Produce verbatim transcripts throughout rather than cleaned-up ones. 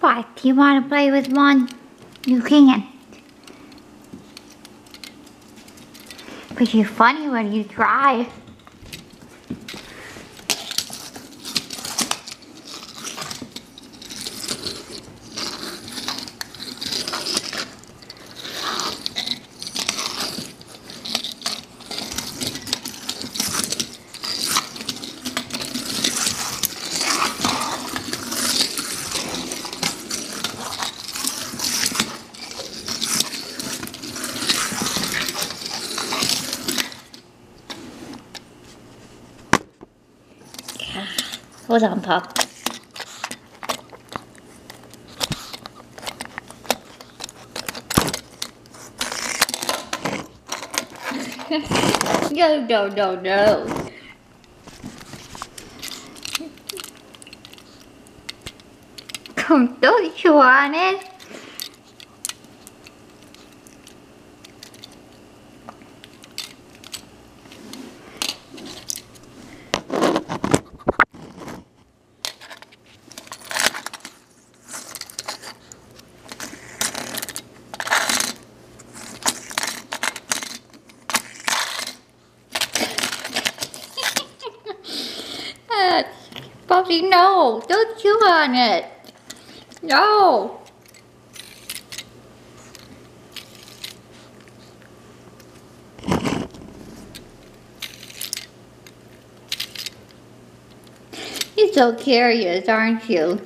What? Do you want to play with one? You can. But you're funny when you try. Hold on, Pop. No, no, no, no. Không tốt cho nên. Poppy, no, don't chew on it. No. You're so curious, aren't you?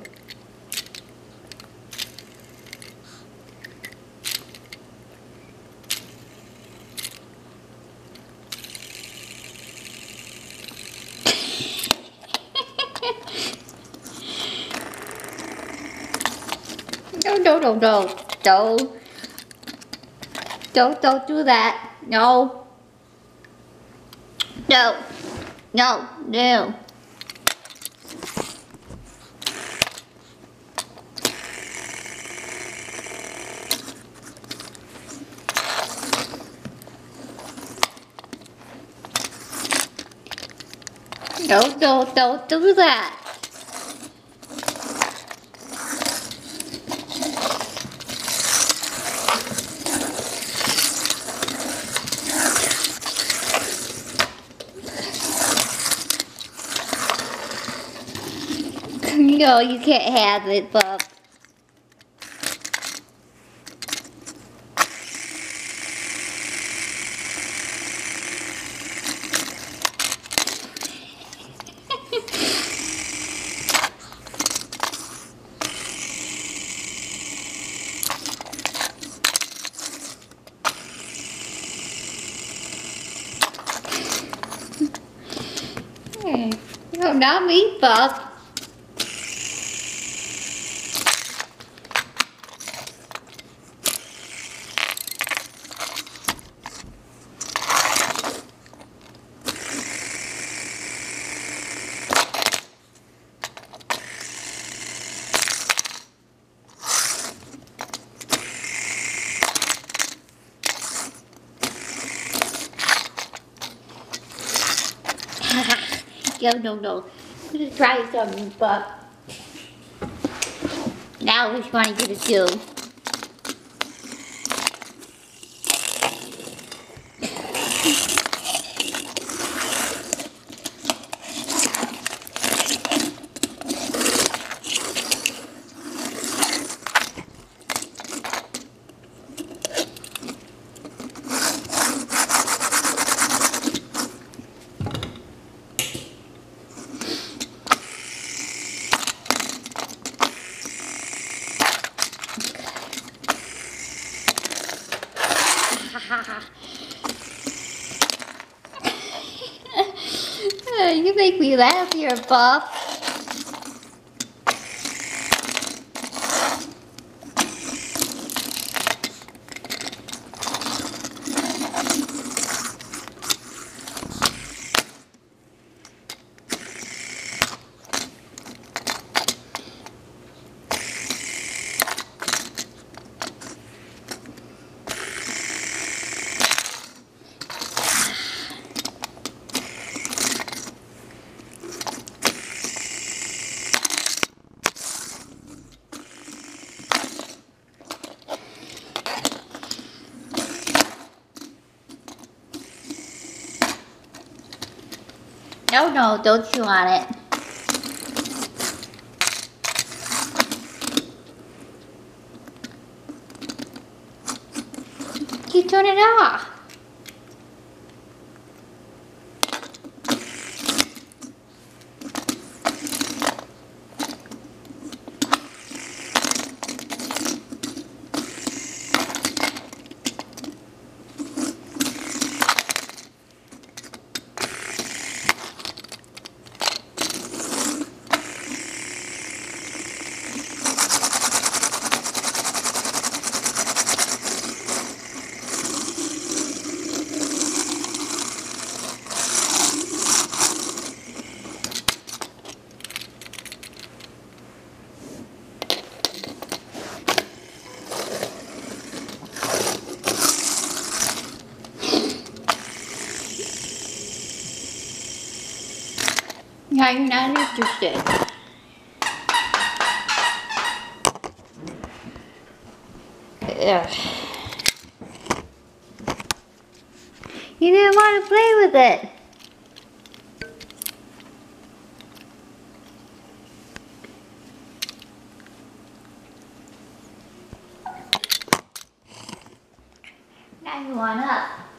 No, no, no, no, don't, don't, don't do that, no, no, no, no. No, no, don't do that. No, you can't have it, Bob. No, not me, Bob. No, no, no. Let's try something, but now which one are you gonna do? You make me laugh here, Bob. Oh no, don't chew on it. You turn it off. Now you're not interested. Ugh. You didn't want to play with it. Now you want up.